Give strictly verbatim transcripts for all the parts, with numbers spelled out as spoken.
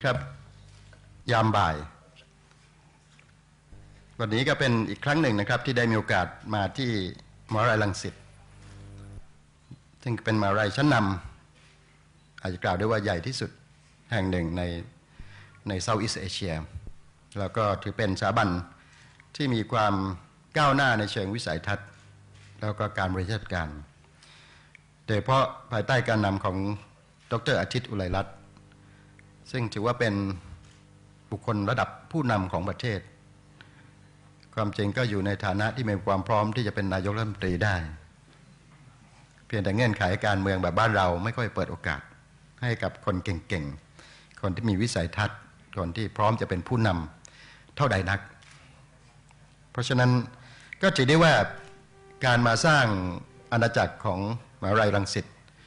ครับยามบ่ายวันนี้ก็เป็นอีกครั้งหนึ่งนะครับที่ได้มีโอกาสมาที่มหาวิทยาลัยรังสิตซึ่งเป็นมหาวิทยาลัยชั้นนำอาจจะกล่าวได้ว่าใหญ่ที่สุดแห่งหนึ่งในในเซาท์อีสต์เอเชียแล้วก็ถือเป็นสถาบันที่มีความก้าวหน้าในเชิงวิสัยทัศน์แล้วก็การบริหารจัดการโดยเฉพาะภายใต้การนำของดร.อาทิตย์อุไรรัตน์ซึ่งถือว่าเป็นบุคคลระดับผู้นำของประเทศความจริงก็อยู่ในฐานะที่มีความพร้อมที่จะเป็นนายกรัฐมนตรีได้เพียงแต่เงื่อนไขการเมืองแบบบ้านเราไม่ค่อยเปิดโอกาสให้กับคนเก่งๆคนที่มีวิสัยทัศน์คนที่พร้อมจะเป็นผู้นำเท่าใดนักเพราะฉะนั้นก็ถือได้ว่าการมาสร้างอาณาจักรของมหาวิทยาลัยรังสิต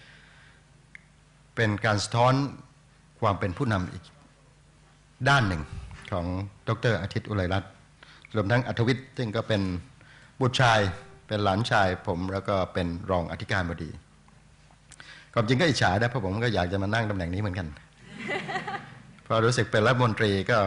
เป็นการสะท้อนความเป็นผู้นำอีกด้านหนึ่งของดร.อาทิตย์อุไรรัตน์รวมทั้งอัธวิทย์ซึ่งก็เป็นบุตรชายเป็นหลานชายผมแล้วก็เป็นรองอธิการบดีความจริงก็อิจฉานะเพราะผมก็อยากจะมานั่งตำแหน่งนี้เหมือนกันพอรู้สึกเป็นรัฐมนตรีก็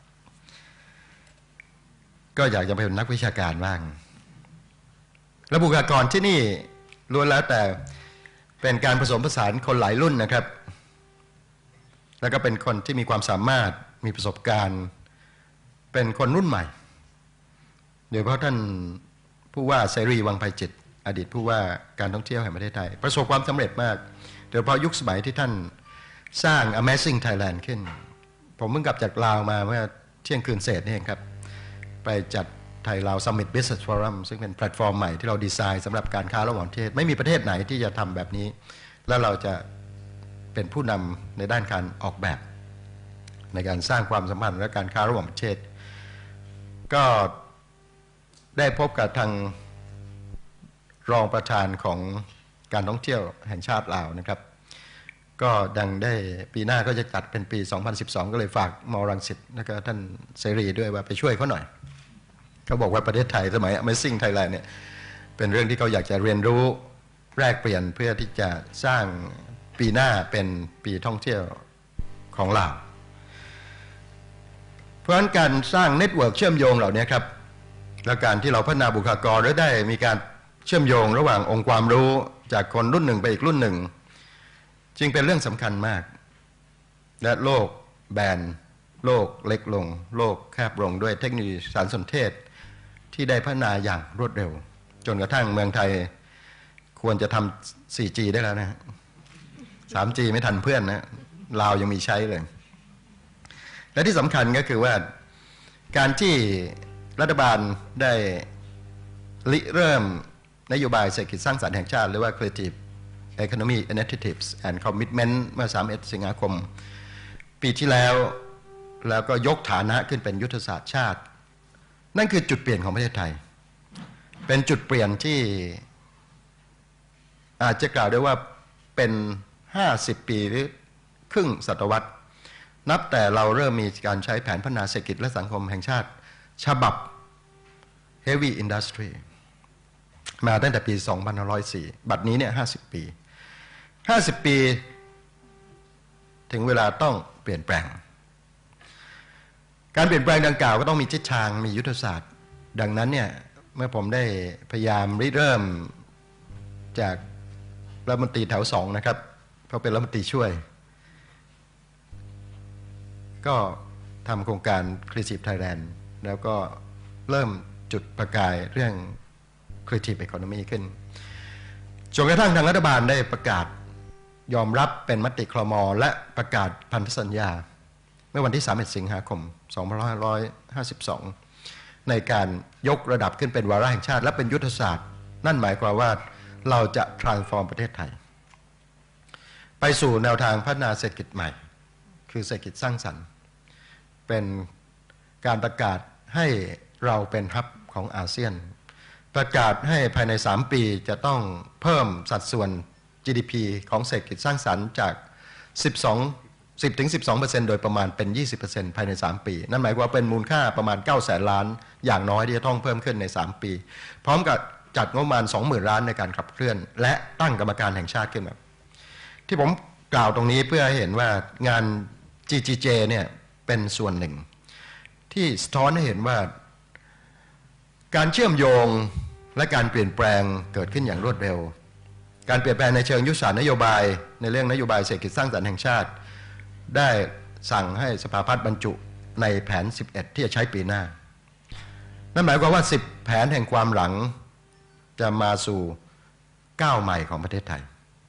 ก็อยากจะเป็นนักวิชาการบ้างและบุคลากรที่นี่ล้วนแล้วแต่เป็นการผสมผสานคนหลายรุ่นนะครับแล้วก็เป็นคนที่มีความสามารถมีประสบการณ์เป็นคนรุ่นใหม่โดยเฉพาะท่านผู้ว่าเสรีวังไพจิตรอดีตผู้ว่าการท่องเที่ยวแห่งประเทศไทยประสบความสำเร็จมากโดยเฉพาะยุคสมัยที่ท่านสร้าง Amazing Thailand ขึ้นผมเพิ่งกลับจากลาวมาเมื่อเที่ยงคืนเศษนี่เองครับไปจัดไทยลาว Summit Business Forum ซึ่งเป็นแพลตฟอร์มใหม่ที่เราดีไซน์สำหรับการค้าระหว่างประเทศไม่มีประเทศไหนที่จะทำแบบนี้แล้วเราจะเป็นผู้นำในด้านการออกแบบในการสร้างความสัมพันธ์และการค้าระหว่างประเทศก็ได้พบกับทางรองประธานของการท่องเที่ยวแห่งชาติลาวนะครับก็ดังได้ปีหน้าก็จะจัดเป็นปีสองพันสิบสองก็เลยฝากมอรังสิตแล้วก็ท่านเสรีด้วยว่าไปช่วยเขาหน่อยเขาบอกว่าประเทศไทยสมัย Amazing Thailand เนี่ยเป็นเรื่องที่เขาอยากจะเรียนรู้แลกเปลี่ยนเพื่อที่จะสร้างปีหน้าเป็นปีท่องเที่ยวของลาวเพราะฉะนั้นการสร้างเน็ตเวิร์กเชื่อมโยงเหล่านี้ครับและการที่เราพัฒนาบุคลากรและได้มีการเชื่อมโยงระหว่างองค์ความรู้จากคนรุ่นหนึ่งไปอีกรุ่นหนึ่งจึงเป็นเรื่องสำคัญมากและโลกแบนโลกเล็กลงโลกแคบลงด้วยเทคโนโลยีสารสนเทศที่ได้พัฒนาอย่างรวดเร็วจนกระทั่งเมืองไทยควรจะทำ โฟร์จี ได้แล้วนะ ทรีจี ไม่ทันเพื่อนนะลาวยังมีใช้เลยและที่สำคัญก็คือว่าการที่รัฐบาลได้ริเริ่มนโยบายเศรษฐกิจสร้างสรรค์แห่งชาติหรือว่า Creative Economy Initiatives and Commitment เมื่อสามสิบเอ็ดสิงหาคมปีที่แล้วแล้วก็ยกฐานะขึ้นเป็นยุทธศาสตร์ชาตินั่นคือจุดเปลี่ยนของประเทศไทยเป็นจุดเปลี่ยนที่อาจจะกล่าวได้ว่าเป็นห้าสิบปีหรือครึ่งศตวรรษนับแต่เราเริ่มมีการใช้แผนพัฒนาเศรษฐกิจและสังคมแห่งชาติฉบับ Heavy Industry มาตั้งแต่ปีสองพันห้าร้อยสี่บัดนี้เนี่ยห้าสิบปีห้าสิบปีถึงเวลาต้องเปลี่ยนแปลงการเปลี่ยนแปลงดังกล่าวก็ต้องมีทิศทางมียุทธศาสตร์ดังนั้นเนี่ยเมื่อผมได้พยายามริเริ่มจากรัฐมนตรีแถวสองนะครับเพราะเป็นรัฐมนตรีช่วยก็ทำโครงการ Creative Thailand แล้วก็เริ่มจุดประกายเรื่อง Creative Economy ขึ้นจนกระทั่งทางรัฐบาลได้ประกาศยอมรับเป็นมติครม.และประกาศพันธสัญญาเมื่อวันที่สามสิบเอ็ดสิงหาคมสองพันห้าร้อยห้าสิบสองในการยกระดับขึ้นเป็นวาระแห่งชาติและเป็นยุทธศาสตร์นั่นหมายความว่าเราจะ transform ประเทศไทยไปสู่แนวทางพัฒนาเศรษฐกิจใหม่คือเศรษฐกิจสร้างสรรค์เป็นการประกาศให้เราเป็นฮับของอาเซียนประกาศให้ภายในสามปีจะต้องเพิ่มสัดส่วน จี ดี พี ของเศรษฐกิจสร้างสรรค์จากสิบสอง สิบถึงสิบสองเปอร์เซ็นต์ โดยประมาณเป็น ยี่สิบเปอร์เซ็นต์ ภายในสามปีนั่นหมายความว่าเป็นมูลค่าประมาณเก้าแสนล้านอย่างน้อยที่จะต้องเพิ่มขึ้นในสามปีพร้อมกับจัดงบประมาณ สองหมื่น ล้านในการขับเคลื่อนและตั้งกรรมการแห่งชาติขึ้นมาที่ผมกล่าวตรงนี้เพื่อให้เห็นว่างานจี จี เจ เนี่ยเป็นส่วนหนึ่งที่สะท้อนให้เห็นว่าการเชื่อมโยงและการเปลี่ยนแปลงเกิดขึ้นอย่างรวดเร็วการเปลี่ยนแปลงในเชิงยุทธศาสตร์นโยบายในเรื่องนโยบายเศรษฐกิจสร้างสรรค์แห่งชาติได้สั่งให้สภาพัฒน์บรรจุในแผนสิบเอ็ดที่จะใช้ปีหน้านั่นหมายความว่าสิบแผนแห่งความหลังจะมาสู่ก้าวใหม่ของประเทศไทย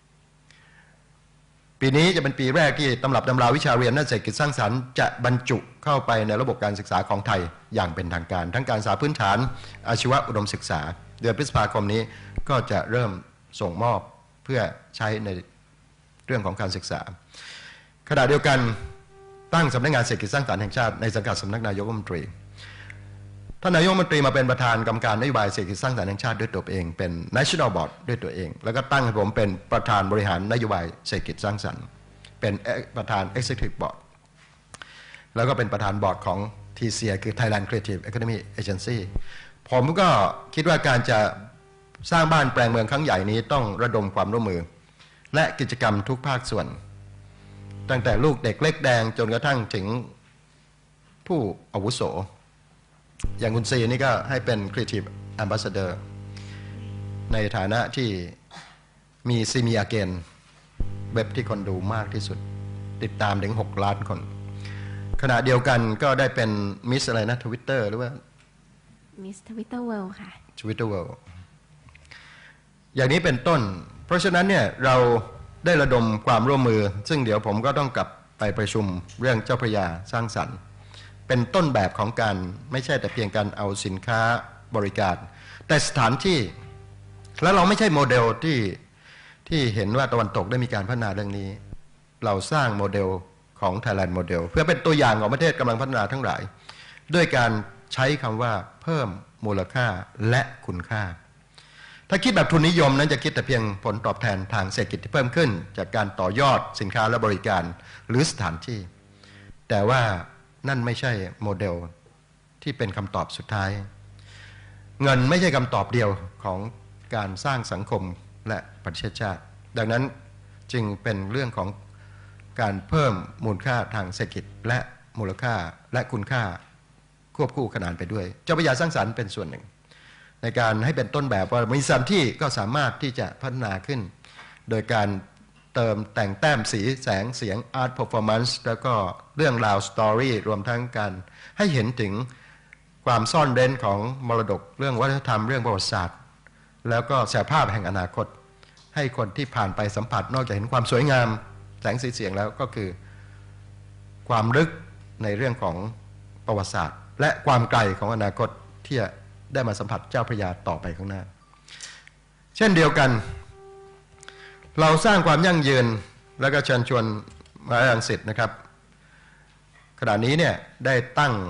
ปีนี้จะเป็นปีแรกที่ตำรับตำราวิชาเรียนด้านเศรษฐกิจสร้างสรรค์จะบรรจุเข้าไปในระบบการศึกษาของไทยอย่างเป็นทางการทั้งการศึกษาพื้นฐานอาชีวะอุดมศึกษาเดือนพฤษภาคมนี้ก็จะเริ่มส่งมอบเพื่อใช้ในเรื่องของการศึกษาขณะเดียวกันตั้งสำนักงานเศรษฐกิจสร้างสรรค์แห่งชาติในสังกัดสำนักนายกรัฐมนตรีท่านนายกรัฐมนตรีมาเป็นประธานกรรมการนโยบายเศรษฐกิจสร้างสรรค์แห่งชาติด้วยตัวเองเป็น National Board ด้วยตัวเองแล้วก็ตั้งให้ผมเป็นประธานบริหารนโยบายเศรษฐกิจสร้างสรรค์เป็นประธาน Executive Board แล้วก็เป็นประธานบอร์ดของ ที ซี ไอ คือ Thailand Creative Economy Agency ผมก็คิดว่าการจะสร้างบ้านแปลงเมืองครั้งใหญ่นี้ต้องระดมความร่วมมือและกิจกรรมทุกภาคส่วนตั้งแต่ลูกเด็กเล็กแดงจนกระทั่งถึงผู้อาวุโสอย่างคุณซีนี่ก็ให้เป็น Creative Ambassador ในฐานะที่มีซีมีอาเกนเว็บที่คนดูมากที่สุดติดตามถึงหกล้านคนขณะเดียวกันก็ได้เป็นมิสอะไรนะทวิตเตอร์หรือว่ามิสทวิตเตอร์เวิลด์ค่ะทวิตเตอร์เวิลด์อย่างนี้เป็นต้นเพราะฉะนั้นเนี่ยเราได้ระดมความร่วมมือซึ่งเดี๋ยวผมก็ต้องกลับไปประชุมเรื่องเจ้าพระยาสร้างสรรค์เป็นต้นแบบของการไม่ใช่แต่เพียงการเอาสินค้าบริการแต่สถานที่แล้วเราไม่ใช่โมเดลที่ที่เห็นว่าตะวันตกได้มีการพัฒนาเรื่องนี้เราสร้างโมเดลของ Thailand โมเดลเพื่อเป็นตัวอย่างของประเทศกำลังพัฒนาทั้งหลายด้วยการใช้คำว่าเพิ่มมูลค่าและคุณค่าถ้าคิดแบบทุนนิยมนั้นจะคิดแต่เพียงผลตอบแทนทางเศรษฐกิจที่เพิ่มขึ้นจากการต่อยอดสินค้าและบริการหรือสถานที่แต่ว่านั่นไม่ใช่โมเดลที่เป็นคำตอบสุดท้ายเงินไม่ใช่คำตอบเดียวของการสร้างสังคมและประเทศชาติดังนั้นจึงเป็นเรื่องของการเพิ่มมูลค่าทางเศรษฐกิจและมูลค่าและคุณค่าควบคู่ขนานไปด้วยเจ้าพระยาสร้างสรรค์เป็นส่วนหนึ่งในการให้เป็นต้นแบบว่ามีสถานที่ก็สามารถที่จะพัฒนาขึ้นโดยการเติมแต่งแต้มสีแสงเสียง Art Performance แล้วก็เรื่องราวสตอรี่รวมทั้งการให้เห็นถึงความซ่อนเร้นของมรดกเรื่องวัฒนธรรมเรื่องประวัติศาสตร์แล้วก็แสงภาพแห่งอนาคตให้คนที่ผ่านไปสัมผัสนอกจากเห็นความสวยงามแสงสีเสียงแล้วก็คือความลึกในเรื่องของประวัติศาสตร์และความไกลของอนาคตที่จะได้มาสัมผัสเจ้าพระยาต่อไปข้างหน้าเช่นเดียวกันเราสร้างความยั่งยืนแล้วก็เชิญชวนมหาวิทยาลัยรังสิตนะครับขณะนี้เนี่ยได้ตั้ง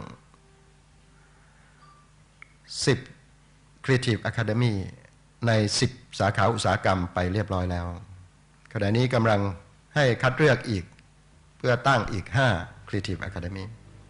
สิบ Creative Academy ในสิบสาขาอุตสาหกรรมไปเรียบร้อยแล้วขณะนี้กำลังให้คัดเลือกอีกเพื่อตั้งอีกห้า Creative Academy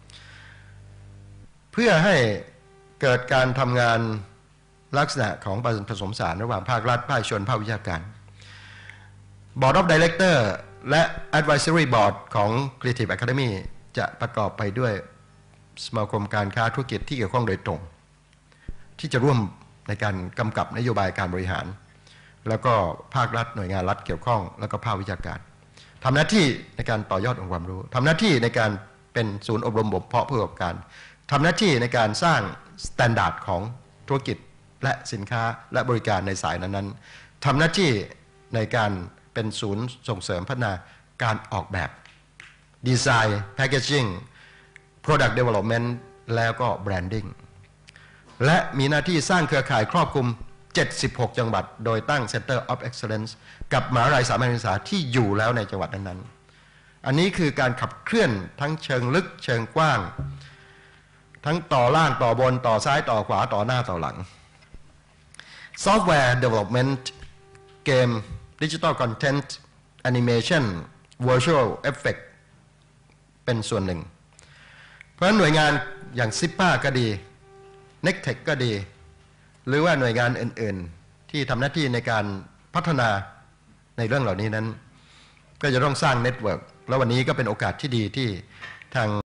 เพื่อให้เกิดการทำงานลักษณะของผสมผสานระหว่างภาครัฐภาคเอกชนภาควิชาการ Board of Director และ Advisory Board ของ Creative Academy จะประกอบไปด้วยสมาคมการค้าธุรกิจที่เกี่ยวข้องโดยตรงที่จะร่วมในการกำกับนโยบายการบริหารแล้วก็ภาครัฐหน่วยงานรัฐเกี่ยวข้องแล้วก็ภาควิชาการทำหน้าที่ในการต่อยอดองค์ความรู้ทำหน้าที่ในการเป็นศูนย์อบรมบ่มเพาะผู้ประกอบการทำหน้าที่ในการสร้างมาตรฐานของธุรกิจและสินค้าและบริการในสายนั้นๆทำหน้าที่ในการเป็นศูนย์ส่งเสริมพัฒนาการออกแบบดีไซน์แพคเกจจิ้ง Product Development แล้วก็ Branding และมีหน้าที่สร้างเครือข่ายครอบคลุมเจ็ดสิบหกจังหวัดโดยตั้ง Center of Excellence กับมหาวิทยาลัยสามัญศึกษาที่อยู่แล้วในจังหวัดนั้นๆอันนี้คือการขับเคลื่อนทั้งเชิงลึกเชิงกว้างทั้งต่อล่างต่อบนต่อซ้ายต่อขวาต่อหน้าต่อหลัง Software Development Game Digital Content Animation Virtual Effect เป็นส่วนหนึ่งเพราะฉะนั้นหน่วยงานอย่าง ซิป เอ ก็ดี เน็กเทค ก็ดีหรือว่าหน่วยงานอื่นๆที่ทำหน้าที่ในการพัฒนาในเรื่องเหล่านี้นั้นก็จะต้องสร้างเน็ตเวิร์กแล้ววันนี้ก็เป็นโอกาสที่ดีที่ทาง